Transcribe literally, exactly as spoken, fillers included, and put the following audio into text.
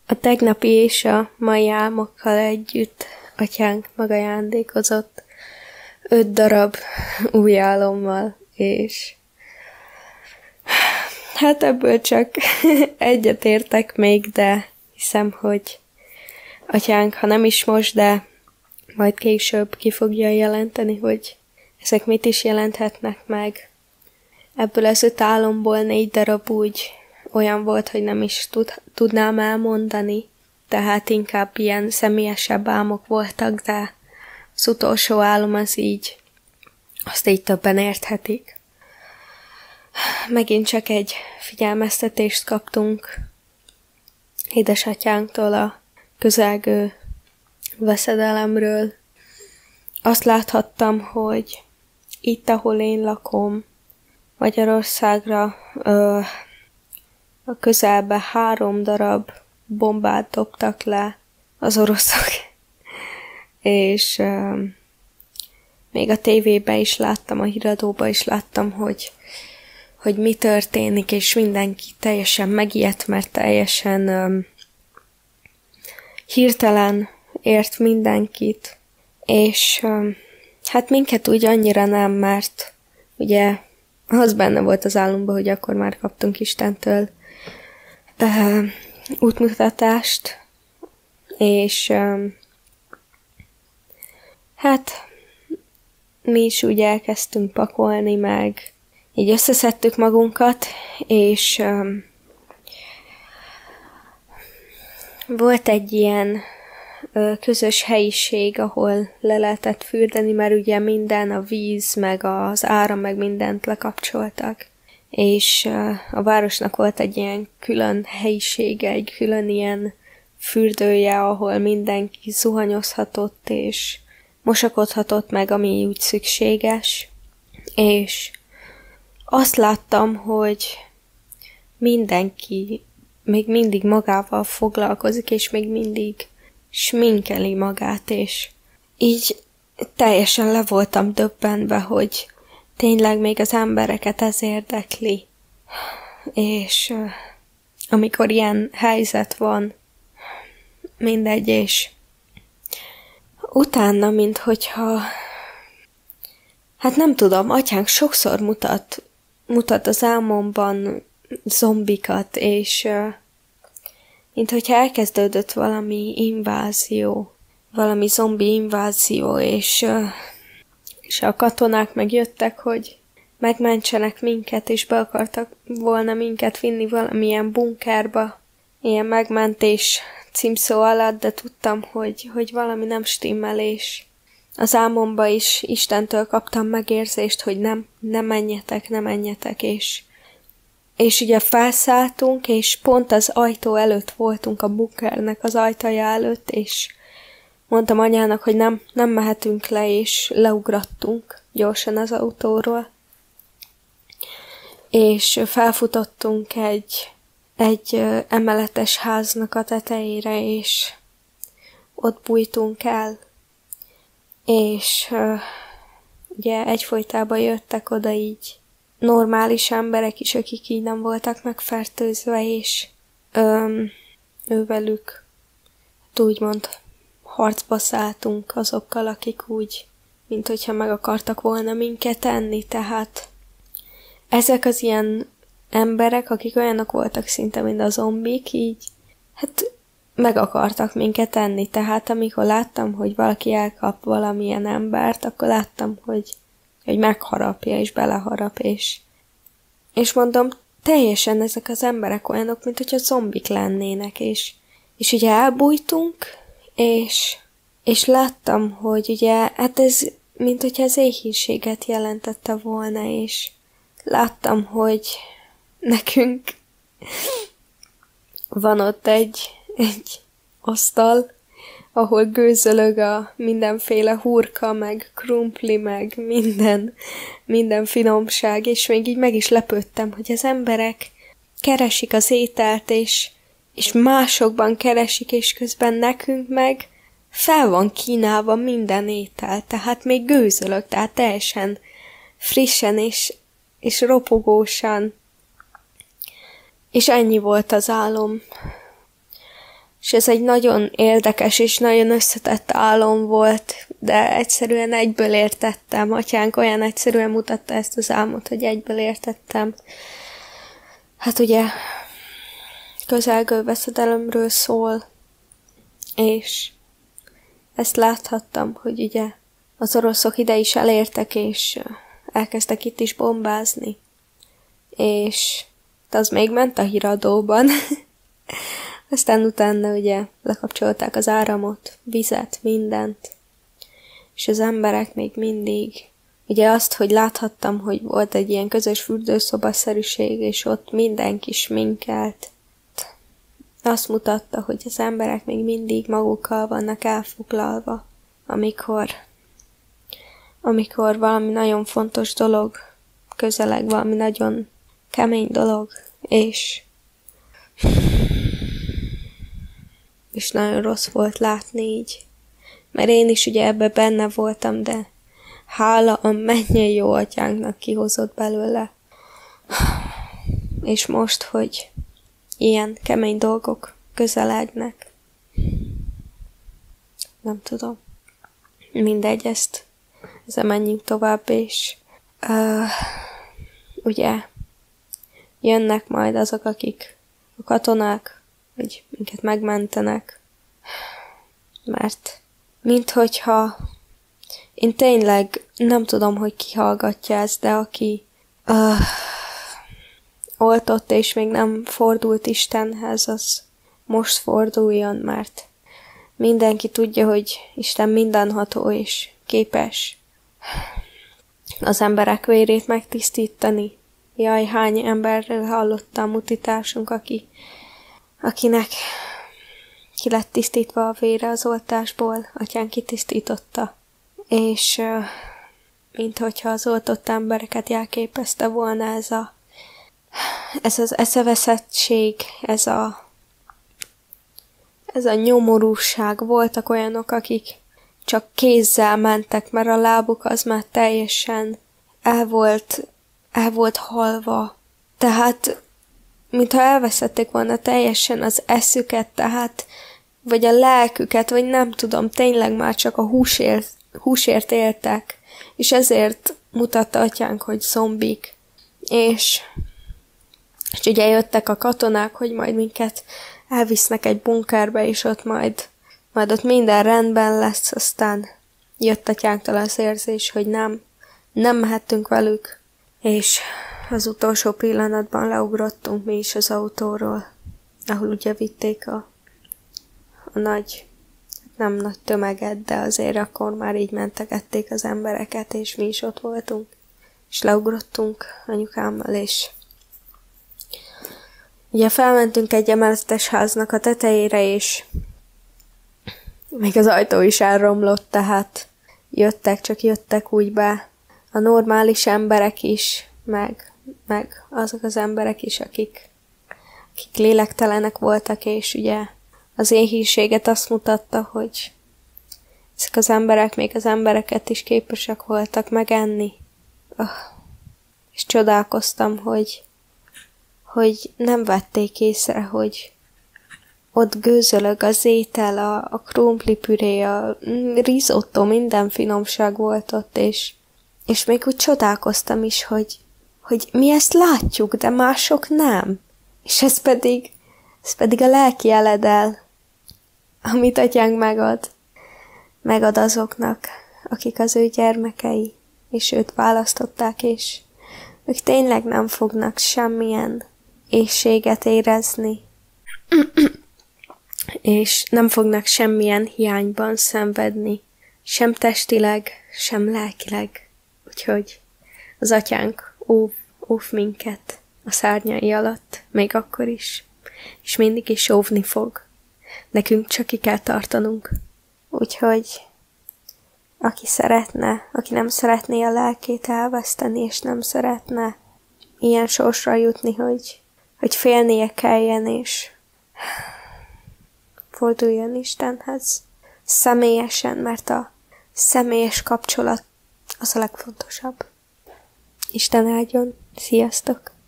A tegnapi és a mai álmokkal együtt atyánk megajándékozott öt darab új álommal, és hát ebből csak egyet értek még, de hiszem, hogy atyánk, ha nem is most, de majd később ki fogja jelenteni, hogy ezek mit is jelenthetnek meg. Ebből az öt álomból négy darab úgy olyan volt, hogy nem is tud, tudnám elmondani, tehát inkább ilyen személyesebb álmok voltak, de az utolsó álom az így, azt így többen érthetik. Megint csak egy figyelmeztetést kaptunk édesatyánktól a közelgő veszedelemről. Azt láthattam, hogy itt, ahol én lakom, Magyarországra ö, a közelbe három darab bombát dobtak le az oroszok, és ö, még a tévében is láttam, a híradóban is láttam, hogy, hogy mi történik, és mindenki teljesen megijedt, mert teljesen ö, hirtelen ért mindenkit, és ö, hát minket úgy annyira nem, mert ugye az benne volt az álomban, hogy akkor már kaptunk Istentől uh, útmutatást, és uh, hát mi is úgy elkezdtünk pakolni, meg így összeszedtük magunkat, és uh, volt egy ilyen közös helyiség, ahol le lehetett fürdeni, mert ugye minden, a víz, meg az áram, meg mindent lekapcsoltak. És a városnak volt egy ilyen külön helyisége, egy külön ilyen fürdője, ahol mindenki zuhanyozhatott, és mosakodhatott meg, ami úgy szükséges. És azt láttam, hogy mindenki még mindig magával foglalkozik, és még mindig sminkeli magát, és így teljesen le voltam döbbenve, hogy tényleg még az embereket ez érdekli. És uh, amikor ilyen helyzet van, mindegy, és utána, mint hogyha hát nem tudom, atyánk sokszor mutat, mutat az álmomban zombikat, és uh, mint hogyha elkezdődött valami invázió, valami zombi invázió, és, és a katonák megjöttek, hogy megmentsenek minket, és be akartak volna minket vinni valamilyen bunkerba, ilyen megmentés címszó alatt, de tudtam, hogy, hogy valami nem stimmel, és az álmomba is Istentől kaptam megérzést, hogy nem, nem menjetek, nem menjetek, és És ugye felszálltunk, és pont az ajtó előtt voltunk, a bunkernek az ajtaja előtt, és mondtam anyának, hogy nem, nem mehetünk le, és leugrattunk gyorsan az autóról. És felfutottunk egy, egy emeletes háznak a tetejére, és ott bújtunk el. És ugye egyfolytában jöttek oda így normális emberek is, akik így nem voltak megfertőzve, és öm, ővelük hát úgymond harcba szálltunk azokkal, akik úgy, mint hogyha meg akartak volna minket enni, tehát ezek az ilyen emberek, akik olyanok voltak szinte, mint a zombik, így hát meg akartak minket enni, tehát amikor láttam, hogy valaki elkap valamilyen embert, akkor láttam, hogy hogy megharapja, és beleharap, és, és mondom, teljesen ezek az emberek olyanok, mint hogyha zombik lennének, és, és ugye elbújtunk, és, és láttam, hogy ugye, hát ez, mint hogyha az éhínséget jelentette volna, és láttam, hogy nekünk van ott egy, egy asztal, ahol gőzölög a mindenféle hurka, meg krumpli, meg minden, minden finomság, és még így meg is lepődtem, hogy az emberek keresik az ételt, és, és másokban keresik, és közben nekünk meg fel van kínálva minden étel, tehát még gőzölög, tehát teljesen frissen és, és ropogósan. És ennyi volt az álom. És ez egy nagyon érdekes és nagyon összetett álom volt, de egyszerűen egyből értettem. Atyánk olyan egyszerűen mutatta ezt az álmot, hogy egyből értettem. Hát ugye közelgő veszedelemről szól, és ezt láthattam, hogy ugye az oroszok ide is elértek, és elkezdtek itt is bombázni. És az még ment a híradóban. Aztán utána ugye lekapcsolták az áramot, vizet, mindent. És az emberek még mindig, ugye azt, hogy láthattam, hogy volt egy ilyen közös fürdőszobaszerűség, és ott mindenki sminkelt. Azt mutatta, hogy az emberek még mindig magukkal vannak elfoglalva, amikor, amikor valami nagyon fontos dolog közeleg, valami nagyon kemény dolog, és és nagyon rossz volt látni így. Mert én is ugye ebbe benne voltam, de hála a mennyei jó atyánknak kihozott belőle. És most, hogy ilyen kemény dolgok közelegnek. Nem tudom. Mindegy, ezt ezzel menjünk tovább, és uh, ugye jönnek majd azok, akik a katonák, hogy minket megmentenek, mert minthogyha én tényleg nem tudom, hogy ki hallgatja ezt, de aki uh, oltott és még nem fordult Istenhez, az most forduljon, mert mindenki tudja, hogy Isten mindenható és képes az emberek vérét megtisztítani. Jaj, hány emberről hallottam mutitásunk, aki akinek ki lett tisztítva a vére az oltásból, atyán kitisztította, és uh, minthogyha az oltott embereket jelképezte volna ez a ez az eszeveszettség, ez a ez a nyomorúság. Voltak olyanok, akik csak kézzel mentek, mert a lábuk az már teljesen el volt, el volt halva. Tehát mintha elveszették volna teljesen az eszüket, tehát, vagy a lelküket, vagy nem tudom, tényleg már csak a húsért, húsért éltek, és ezért mutatta atyánk, hogy zombik. És, és ugye jöttek a katonák, hogy majd minket elvisznek egy bunkerbe, és ott majd, majd ott minden rendben lesz, aztán jött atyánktól az érzés, hogy nem, nem mehettünk velük, és az utolsó pillanatban leugrottunk mi is az autóról, ahol ugye vitték a, a nagy, nem nagy tömeget, de azért akkor már így mentegették az embereket, és mi is ott voltunk. És leugrottunk anyukámmal, és ugye felmentünk egy emeletes háznak a tetejére, és még az ajtó is elromlott, tehát jöttek, csak jöttek úgy be a normális emberek is, meg meg azok az emberek is, akik, akik lélektelenek voltak, és ugye az éhínséget azt mutatta, hogy ezek az emberek még az embereket is képesek voltak megenni. Oh. És csodálkoztam, hogy, hogy nem vették észre, hogy ott gőzölög az étel, a, a krumplipüré, a risotto, minden finomság volt ott, és, és még úgy csodálkoztam is, hogy hogy mi ezt látjuk, de mások nem. És ez pedig, ez pedig a lelki eledel, amit atyánk megad. Megad azoknak, akik az ő gyermekei, és őt választották, és ők tényleg nem fognak semmilyen éhséget érezni, és nem fognak semmilyen hiányban szenvedni, sem testileg, sem lelkileg. Úgyhogy az atyánk óv, óv minket a szárnyai alatt, még akkor is, és mindig is óvni fog. Nekünk csak ki kell tartanunk. Úgyhogy aki szeretne, aki nem szeretné a lelkét elveszteni, és nem szeretne ilyen sorsra jutni, hogy, hogy félnie kelljen, és forduljon Istenhez személyesen, mert a személyes kapcsolat az a legfontosabb. Isten áldjon! Sziasztok!